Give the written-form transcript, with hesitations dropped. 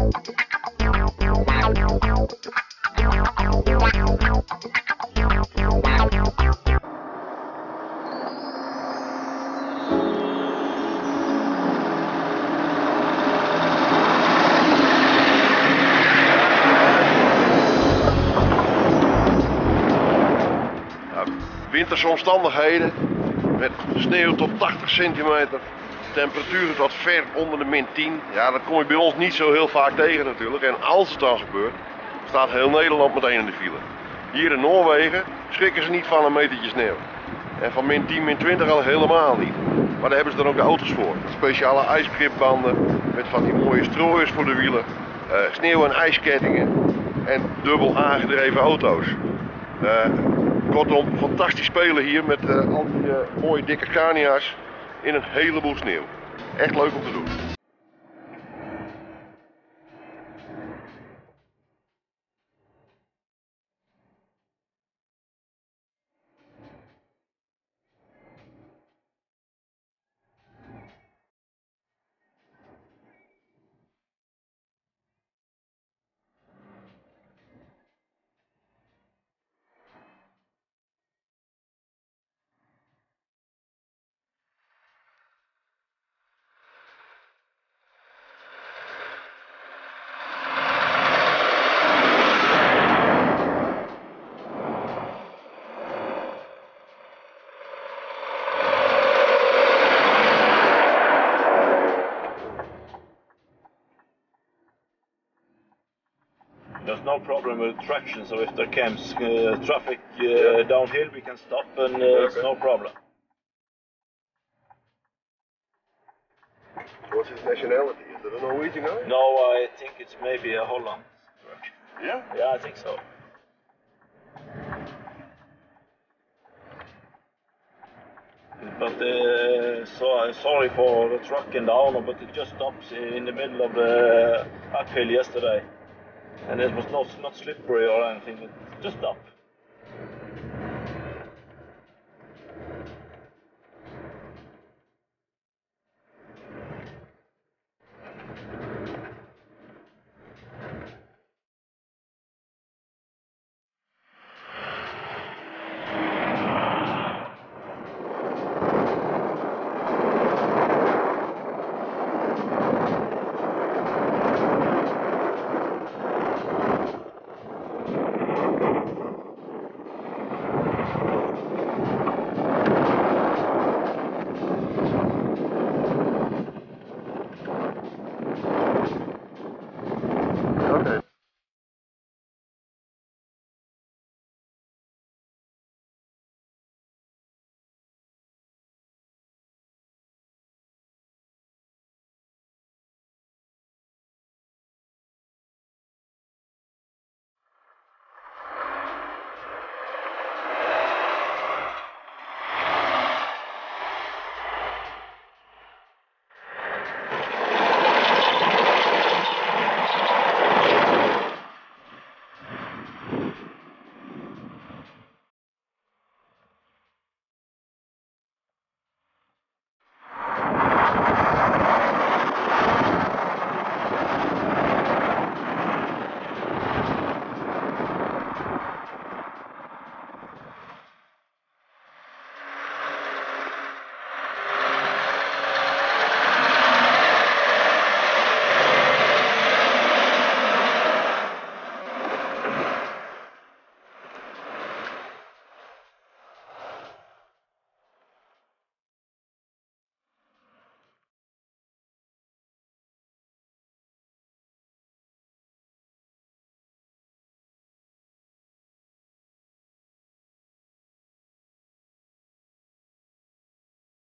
Winterse omstandigheden met sneeuw tot 80 centimeter, temperaturen tot ver onder de min 10. Ja, dat kom je bij ons niet zo heel vaak tegen natuurlijk. En als het dan gebeurt, staat heel Nederland meteen in de file. Hier in Noorwegen schrikken ze niet van een metertje sneeuw. En van min 10, min 20 al helemaal niet. Maar daar hebben ze dan ook de auto's voor. Speciale ijsgripbanden met van die mooie strooiers voor de wielen. Sneeuw- en ijskettingen. En dubbel aangedreven auto's. Kortom, fantastisch spelen hier met al die mooie dikke Scania's in een heleboel sneeuw. Echt leuk om te doen. There's no problem with traction, so if there comes traffic downhill, we can stop and it's no problem. What's his nationality? Is that a Norwegian guy? No, I think it's maybe a Holland. Yeah? Yeah, I think so. But sorry for the truck in the owner, but it just stopped in the middle of the uphill yesterday. And it was not slippery or anything, it just stopped.